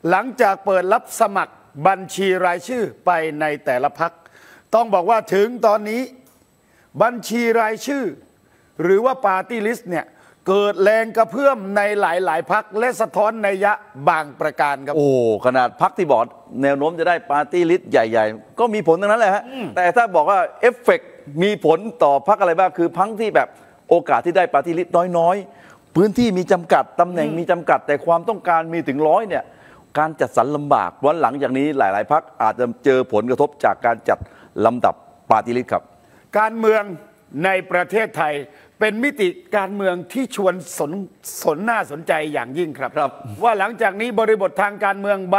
หลังจากเปิดรับสมัครบัญชีรายชื่อไปในแต่ละพรรคต้องบอกว่าถึงตอนนี้บัญชีรายชื่อหรือว่าปาร์ตี้ลิสต์เนี่ยเกิดแรงกระเพื่อมในหลายๆพรรคและสะท้อนนัยยะบางประการครับโอ้ขนาดพรรคที่บอกแนวโน้มจะได้ปาร์ตี้ลิสต์ใหญ่ๆก็มีผลทั้งนั้นแหละฮะแต่ถ้าบอกว่าเอฟเฟกต์มีผลต่อพรรคอะไรบ้างคือพรรคที่แบบโอกาสที่ได้ปาร์ตี้ลิสต์น้อยๆพื้นที่มีจำกัดตำแหน่งมีจำกัดแต่ความต้องการมีถึง100เนี่ยการจัดสรรลำบากวันหลังจากนี้หลายๆพรรคอาจจะเจอผลกระทบจากการจัดลำดับปาร์ตี้ลิสต์ครับการเมืองในประเทศไทยเป็นมิติการเมืองที่ชวนน่าสนใจอย่างยิ่งครับว่าหลังจากนี้บริบททางการเมืองบาง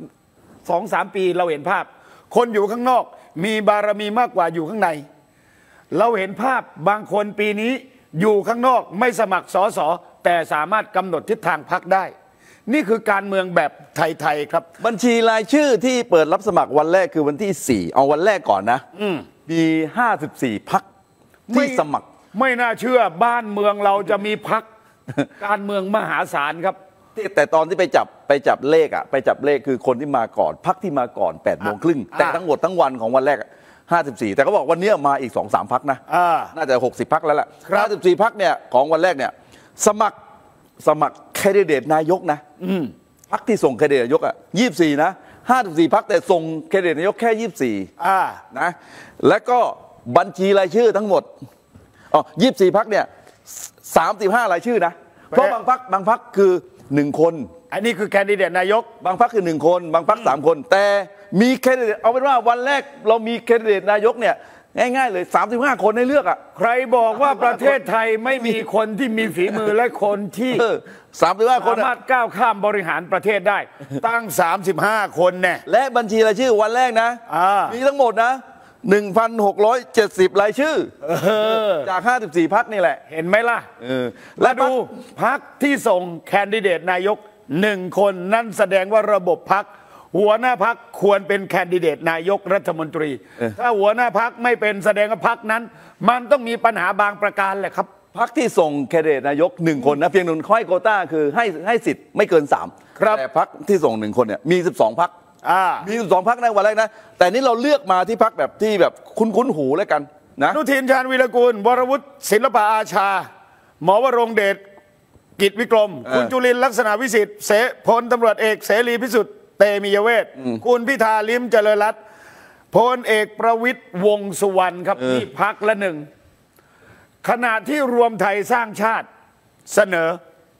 2-3 ปีเราเห็นภาพคนอยู่ข้างนอกมีบารมีมากกว่าอยู่ข้างในเราเห็นภาพบางคนปีนี้อยู่ข้างนอกไม่สมัครสสแต่สามารถกำหนดทิศทางพรรคได้นี่คือการเมืองแบบไทยๆครับบัญชีรายชื่อที่เปิดรับสมัครวันแรกคือวันที่4เอาวันแรกก่อนนะมี54พรรคที่สมัครไม่น่าเชื่อบ้านเมืองเราจะมีพรรคการเมืองมหาศาลครับแต่ตอนที่ไปจับเลขไปจับเลขคือคนที่มาก่อนพรรคที่มาก่อน8:30แต่ทั้งหมดทั้งวันของวันแรก54แต่เขาบอกวันนี้มาอีก 2-3 พรรคนะน่าจะ60 พรรคแล้วล่ะ54 พรรคเนี่ยของวันแรกเนี่ยสมัครแคนดิเดตนายกนะพรรคที่ส่งแคนดิเดตนายก24นะ54 พรรคแต่ส่งแคนดิเดตนายกแค่24นะและก็บัญชีรายชื่อทั้งหมด24 พรรคเนี่ย35รายชื่อนะเพราะบางพรรคคือ1คนอันนี้คือแคนดิเดตนายกบางพรรคคือ1คนบางพรรค3คนแต่มีแคนดิเดตเอาเป็นว่าวันแรกเรามีแคนดิเดตนายกเนี่ยง่ายๆเลย35คนให้เลือกใครบอกว่าประเทศไทยไม่มีคนที่มีฝีมือและคนที่ 35คนสามารถก้าวข้ามบริหารประเทศได้ตั้ง35คนเนี่ยและบัญชีรายชื่อวันแรกนะมีทั้งหมดนะ1,670 รายชื่อจาก54 พรรคนี่แหละเห็นไหมล่ะและดูพรรคที่ส่งแคนดิเดตนายก1คนนั่นแสดงว่าระบบพรรคหัวหน้าพรรคควรเป็นแคนดิเดตนายกรัฐมนตรีถ้าหัวหน้าพรรคไม่เป็นแสดงว่าพรรคนั้นมันต้องมีปัญหาบางประการแหละครับพรรคที่ส่งแคนดิเดตนายก1คนนะเพียง1ข้อโควต้าคือให้สิทธิ์ไม่เกิน3แต่พรรคที่ส่ง1คนเนี่ยมี12 พรรคมี12 พรรคในวันแรกนะแต่นี้เราเลือกมาที่พรรคแบบที่แบบคุ้นหูแล้วกันนะอนุทินชาญวีรกูลวรวุฒิศิลปะอาชาหมอวรงค์เดชกิจวิกรมคุณจุลินทร์ลักษณะวิสิทธิ์พลตำรวจเอกเสรีพิสุทธิ์เตมียเวทคุณพิธาลิ้มเจริญรัตน์พลเอกประวิตรวงษ์สุวรรณครับนี่พรรคละ1ขณะที่รวมไทยสร้างชาติเสนอ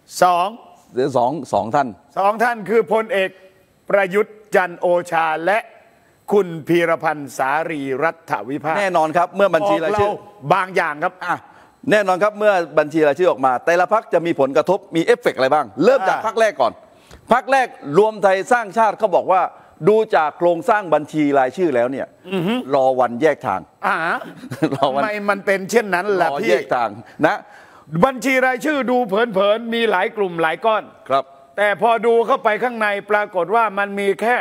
2ท่านคือพลเอกประยุทธ์จันทร์โอชาและคุณพีรพันธ์สารีรัฐวิภาคแน่นอนครับเมื่อบัญชีรายชื่อบางอย่างครับแน่นอนครับเมื่อบัญชีรายชื่อออกมาแต่ละพรรคจะมีผลกระทบมีเอฟเฟกต์อะไรบ้างเริ่มจากพรรคแรกก่อนพรรคแรกรวมไทยสร้างชาติเขาบอกว่าดูจากโครงสร้างบัญชีรายชื่อแล้วเนี่ยรอวันแยกทางทำไมมันเป็นเช่นนั้นล่ะพี่แยกทางนะบัญชีรายชื่อดูเผินๆมีหลายกลุ่มหลายก้อนครับแต่พอดูเข้าไปข้างในปรากฏว่ามันมีแค่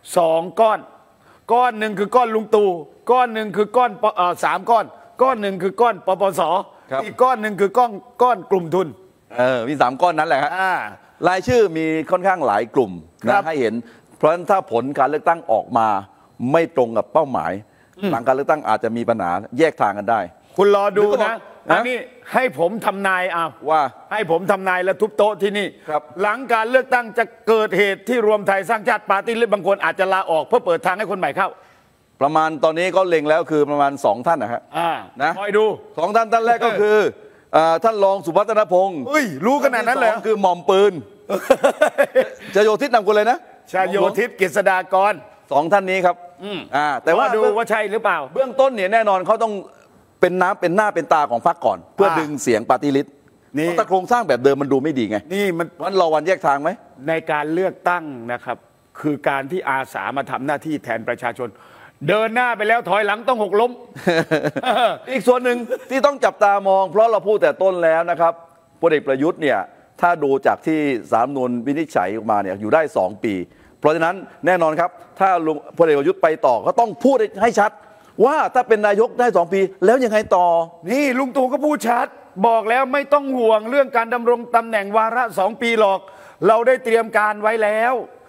2ก้อนหนึ่งคือก้อนลุงตู่ก้อนหนึ่งคือก้อน3ก้อนหนึ่งคือก้อนปปสอีกก้อนหนึ่งคือก้อนกลุ่มทุนมี3ก้อนนั้นแหละครับรายชื่อมีค่อนข้างหลายกลุ่มนะให้เห็นเพราะฉะนั้นถ้าผลการเลือกตั้งออกมาไม่ตรงกับเป้าหมายหลังการเลือกตั้งอาจจะมีปัญหาแยกทางกันได้คุณรอดูนะอันนี้ให้ผมทำนายว่าให้ผมทำนายและทุบโต๊ะที่นี่หลังการเลือกตั้งจะเกิดเหตุที่รวมไทยสร้างชาติปาร์ตี้ลิสต์บางคนอาจจะลาออกเพื่อเปิดทางให้คนใหม่เข้าประมาณตอนนี้ก็เล็งแล้วคือประมาณ2 ท่านนะครับนะคอยดู 2 ท่านแรกก็คือท่านรองสุพัฒนพงศ์รู้ขนาดนั้นเลยคือหม่อมปืนชโยธิตนำคนเลยนะชโยธิตกฤษฎากร 2 ท่านนี้ครับแต่ว่าดูว่าใช่หรือเปล่าเบื้องต้นเนี่ยแน่นอนเขาต้องเป็นหน้าเป็นตาของพรรคก่อนเพื่อดึงเสียงปาร์ตี้ลิสต์เพราะถ้าโครงสร้างแบบเดิมมันดูไม่ดีไงนี่มันรอวันแยกทางไหมในการเลือกตั้งนะครับคือการที่อาสามาทำหน้าที่แทนประชาชนเดินหน้าไปแล้วถอยหลังต้องหกล้มอีกส่วนหนึ่งที่ต้องจับตามองเพราะเราพูดแต่ต้นแล้วนะครับพลเอกประยุทธ์เนี่ยถ้าดูจากที่ศาลรัฐธรรมนูญวินิจฉัยออกมาเนี่ยอยู่ได้2 ปีเพราะฉะนั้นแน่นอนครับถ้าพลเอกประยุทธ์ไปต่อก็ต้องพูดให้ชัดว่าถ้าเป็นนายกได้2 ปีแล้วยังไงต่อนี่ลุงตู่ก็พูดชัดบอกแล้วไม่ต้องห่วงเรื่องการดำรงตำแหน่งวาระ2 ปีหรอกเราได้เตรียมการไว้แล้ว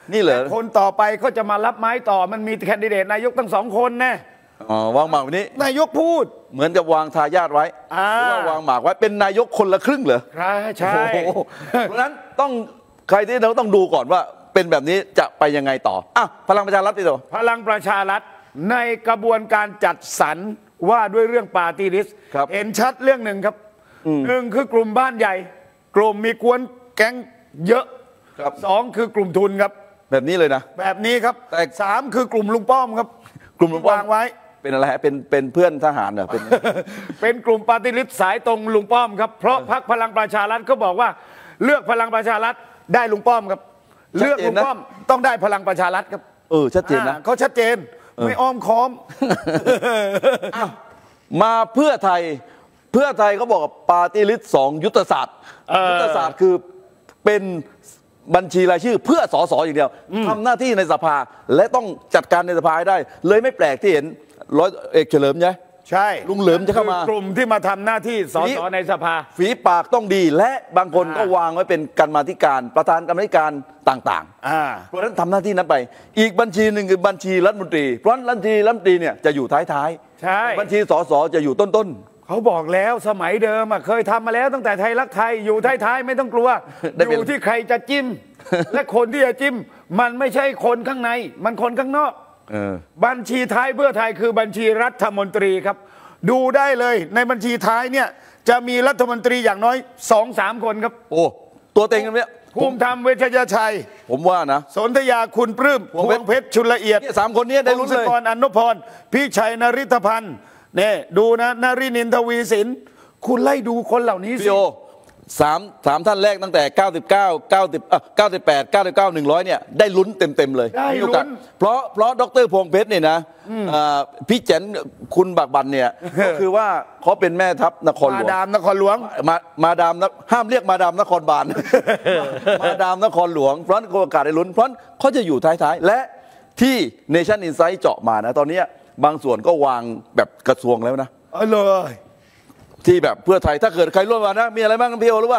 นี่เหรอคนต่อไปก็จะมารับไม้ต่อมันมีแคนดิเดตนายกตั้ง2 คนนะวางหมากวันนี้นายกพูดเหมือนกับวางทายาทไว้หรือว่าวางหมากไว้เป็นนายกคนละครึ่งเหรอใช่เพราะฉะนั้นต้องใครที่เราต้องดูก่อนว่าเป็นแบบนี้จะไปยังไงต่อพลังประชารัฐพี่โตพลังประชารัฐในกระบวนการจัดสรรว่าด้วยเรื่องปาร์ตี้ลิสต์เห็นชัดเรื่องหนึ่งครับหนึ่งคือกลุ่มบ้านใหญ่กลุ่มมีกวนแก๊งเยอะ2คือกลุ่มทุนครับแบบนี้เลยนะแบบนี้ครับแต่3คือกลุ่มลุงป้อมครับกลุ่มลุงป้อมวางไว้เป็นอะไรฮะเป็นเพื่อนทหารเหรอเป็นกลุ่มปาร์ตี้ลิสต์สายตรงลุงป้อมครับเพราะพรรคพลังประชารัฐเขาบอกว่าเลือกพลังประชารัฐได้ลุงป้อมครับเลือกลุงป้อมต้องได้พลังประชารัฐครับชัดเจนนะเขาชัดเจนไม่อ้อมค้อมมาเพื่อไทยเขาบอกปาร์ตี้ลิสต์2ยุทธศาสตร์คือเป็นบัญชีรายชื่อเพื่อสสอย่างเดียวทำหน้าที่ในสภาและต้องจัดการในสภาได้เลยไม่แปลกที่เห็นร้อยเอกเฉลิมใช่ลุงเหลิมจะเข้ามากลุ่มที่มาทำหน้าที่สสในสภาฝีปากต้องดีและบางคนก็วางไว้เป็นกรรมาธิการประธานกรรมาธิการต่างๆเพราะฉะนั้นทำหน้าที่นั้นไปอีกบัญชีหนึ่งคือบัญชีรัฐมนตรีเพราะบัญชีรัฐมนตรีเนี่ยจะอยู่ท้ายๆใช่บัญชีสสจะอยู่ต้นเขาบอกแล้วสมัยเดิมเคยทำมาแล้วตั้งแต่ไทยรักไทยอยู่ท้ายๆไม่ต้องกลัวอยู่ที่ใครจะจิ้มและคนที่จะจิ้มมันไม่ใช่คนข้างในมันคนข้างนอกบัญชีท้ายเพื่อไทยคือบัญชีรัฐมนตรีครับดูได้เลยในบัญชีท้ายเนี่ยจะมีรัฐมนตรีอย่างน้อย 2-3 คนครับตัวเต็งกันเนี่ยภูมิธรรมเวชยชัยผมว่านะสนธยาคุณปลื้มพวงเพชรชุลละเอียด 3 คนนี้ได้ลุ้นเลยพงศกรอนุพรพี่ชัยนริธพันธ์เนี่ยดูนะนรินินทวีสินคุณไล่ดูคนเหล่านี้สิสามท่านแรกตั้งแต่99 98 99 100เนี่ยได้ลุ้นเต็มเลยมีโอกาสเพราะดร.พวงเพชรเนี่ยนะพี่แจนคุณบักบันเนี่ยก็คือว่าเขาเป็นแม่ทัพนครหลวงมาดามนครหลวงมาดามห้ามเรียกมาดามนครบาลมาดามนครหลวงเพราะโอกาสได้ลุ้นเพราะเขาจะอยู่ท้ายๆและที่ Nation Insight เจาะมานะตอนนี้บางส่วนก็วางแบบกระทรวงแล้วนะเลยที่แบบเพื่อไทยถ้าเกิดใครร่วมมานะมีอะไรบ้างพี่โอรู้ป่ะ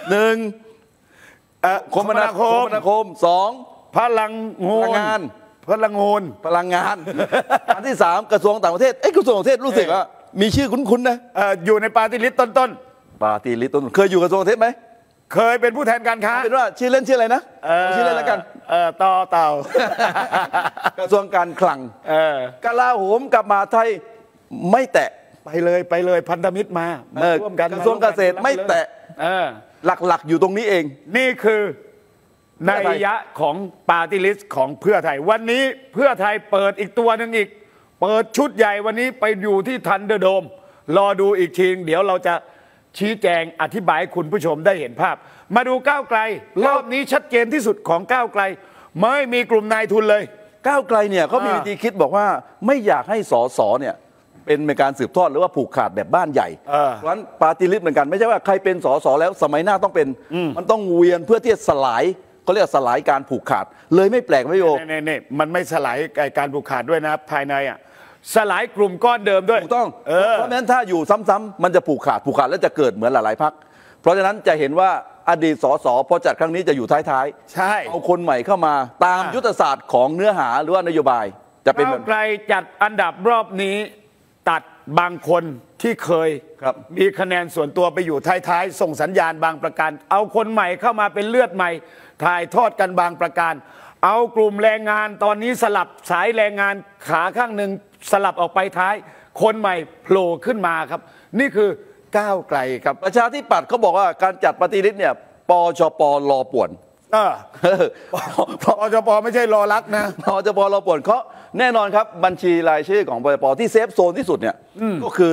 1คมนาคม2 พลังงานพลังงานอันที่3กระทรวงต่างประเทศกระทรวงต่างประเทศรู้สึกว่ามีชื่อคุ้นๆนะอยู่ในปาร์ตี้ลิสต์ต้นปาร์ตี้ลิสต์ต้นเคยอยู่กระทรวงต่างประเทศไหมเคยเป็นผู้แทนการค้าเป็นว่าชื่อเล่นชื่ออะไรนะชื่อเล่นแล้วกันต่อเต่ากระทรวงการคลังกลาโหมกับมหาดไทยไม่แตะไปเลยพันธมิตรมาร่วมกันกระทรวงเกษตรไม่แตะหลักๆอยู่ตรงนี้เองนี่คือนัยยะของปาร์ตี้ลิสต์ของเพื่อไทยวันนี้เพื่อไทยเปิดอีกตัวหนึ่งอีกเปิดชุดใหญ่วันนี้ไปอยู่ที่ทันเดอร์โดมรอดูอีกทีเดี๋ยวเราจะชี้แจงอธิบายคุณผู้ชมได้เห็นภาพมาดูก้าวไกลรอบนี้ชัดเจนที่สุดของก้าวไกลไม่มีกลุ่มนายทุนเลยก้าวไกลเนี่ยเขามีวิธีคิดบอกว่าไม่อยากให้สสเนี่ยเป็นการสืบทอดหรือว่าผูกขาดแบบบ้านใหญ่เพราะฉะนั้นปาร์ตี้ลิสต์เหมือนกันไม่ใช่ว่าใครเป็นสสแล้วสมัยหน้าต้องเป็นมันต้องเวียนเพื่อที่จะสลายเขาเรียกสลายการผูกขาดเลยไม่แปลกไม่โยเนี่ยมันไม่สลายการผูกขาดด้วยนะภายในสลายกลุ่มก้อนเดิมด้วยถูกต้องเพราะฉะนั้นถ้าอยู่ซ้ำๆมันจะผูกขาดแล้วจะเกิดเหมือนหลายๆพรรคเพราะฉะนั้นจะเห็นว่าอดีตสสพอจัดครั้งนี้จะอยู่ท้ายๆใช่เอาคนใหม่เข้ามาตามยุทธศาสตร์ของเนื้อหาหรือว่านโยบายจะเป็นแบบไกลจัดอันดับรอบนี้ตัดบางคนที่เคยมีคะแนนส่วนตัวไปอยู่ท้ายๆส่งสัญญาณบางประการเอาคนใหม่เข้ามาเป็นเลือดใหม่ถ่ายทอดกันบางประการเอากลุ่มแรงงานตอนนี้สลับสายแรงงานขาข้างหนึ่งสลับออกไปท้ายคนใหม่โผล่ขึ้นมาครับนี่คือก้าวไกลครับประชาธิปัตย์เขาบอกว่าการจัดปฏิริษีเนี่ยปชปรอป่วนปชปไม่ใช่รอรักนะปชปรอป่วนเขาแน่นอนครับบัญชีรายชื่อของปชปที่เซฟโซนที่สุดเนี่ยก็คือ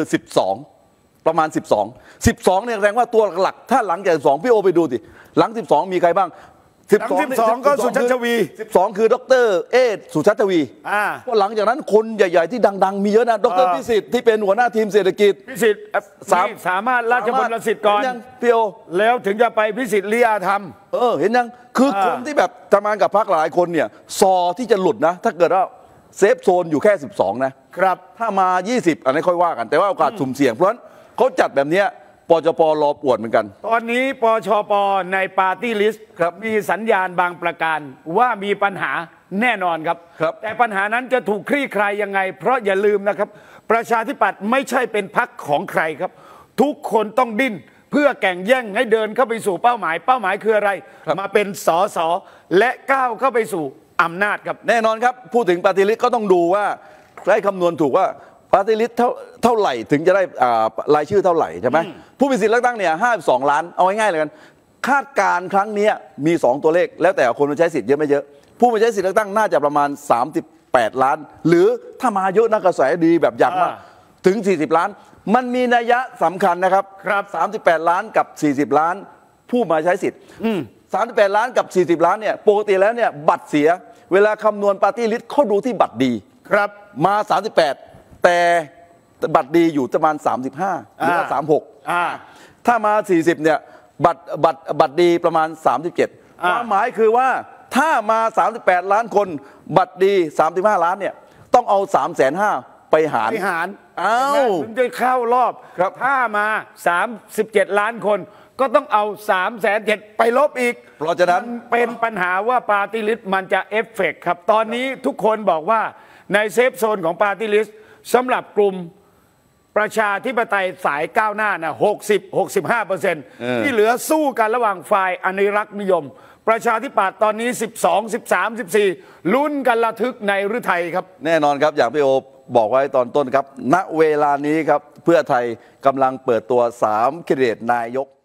12ประมาณ12เนี่ยแสดงว่าตัวหลักถ้าหลังจาก12พี่โอไปดูสิหลัง12มีใครบ้าง 12ก็สุชาติชวี 12คือดร.เอสุชาติชวีก็หลังจากนั้นคนใหญ่ๆที่ดังๆมีเยอะนะดร.พิสิทธิ์ที่เป็นหัวหน้าทีมเศรษฐกิจพิสิทธิ์สามารถราชบุรสิทธิ์ก่อนพี่โอแล้วถึงจะไปพิสิทธิ์ลีอาธรรมเห็นยังคือคนที่แบบทำงานกับพรรคหลายคนเนี่ยที่จะหลุดนะถ้าเกิดว่าเซฟโซนอยู่แค่12นะครับถ้ามา20อันนี้ค่อยว่ากันแต่ว่าโอกาสสุ่มเสี่ยงเพราะฉะนั้นเขาจัดแบบนี้ปจปรอปวดเหมือนกันตอนนี้ปชปในปาร์ตี้ลิสต์มีสัญญาณบางประการว่ามีปัญหาแน่นอนครับแต่ปัญหานั้นจะถูกคลี่คลายยังไงเพราะอย่าลืมนะครับประชาธิปัตย์ไม่ใช่เป็นพรรคของใครครับทุกคนต้องดิ้นเพื่อแข่งแย่งให้เดินเข้าไปสู่เป้าหมายคืออะไรมาเป็นสสและก้าวเข้าไปสู่อำนาจครับแน่นอนครับพูดถึงปาร์ตี้ลิสต์ก็ต้องดูว่าได้คำนวณถูกว่าปาร์ตี้ลิสต์เท่าไหร่ถึงจะได้รายชื่อเท่าไหร่ใช่ไหมผู้มีสิทธิ์เลือกตั้งเนี่ย52 ล้านเอาง่ายๆเลยกันคาดการครั้งนี้มี2ตัวเลขแล้วแต่คนมาใช้สิทธิ์เยอะไม่เยอะผู้มาใช้สิทธิ์เลือกตั้งน่าจะประมาณ38 ล้านหรือถ้ามาเยอะนักกระแสดีแบบอยากมากถึง40 ล้านมันมีนัยยะสำคัญนะครับ38 ล้านกับ40 ล้านผู้มาใช้สิทธิ์38 ล้านกับ40 ล้านเนี่ยปกติแล้วเนี่ยบัตรเสียเวลาคำนวณปาร์ตี้ลิสต์เขาดูที่บัตรดีครับมา38แต่บัตรดีอยู่ประมาณ35หรือว่า36ถ้ามา40เนี่ยบัตรดีประมาณ37ความหมายคือว่าถ้ามา38 ล้านคนบัตรดี35 ล้านเนี่ยต้องเอา350,000ไปหารถึงจะเข้ารอบถ้ามา37 ล้านคนก็ต้องเอา307,000ไปลบอีกเพราะฉะนั้นเป็นปัญหาว่าปาร์ตี้ลิสต์มันจะเอฟเฟกต์ครับตอนนี้ทุกคนบอกว่าในเซฟโซนของปาร์ตี้ลิสต์สำหรับกลุ่มประชาธิปไตยสายก้าวหน้านะ65%ที่เหลือสู้กันระหว่างฝ่ายอนุรักษ์นิยมประชาธิปัตย์ตอนนี้12 13 14ลุ้นกันระทึกในฤทัยครับแน่นอนครับอย่างพี่โอบอกไว้ตอนต้นครับณเวลานี้ครับเพื่อไทยกำลังเปิดตัว3 แคนดิเดตนายก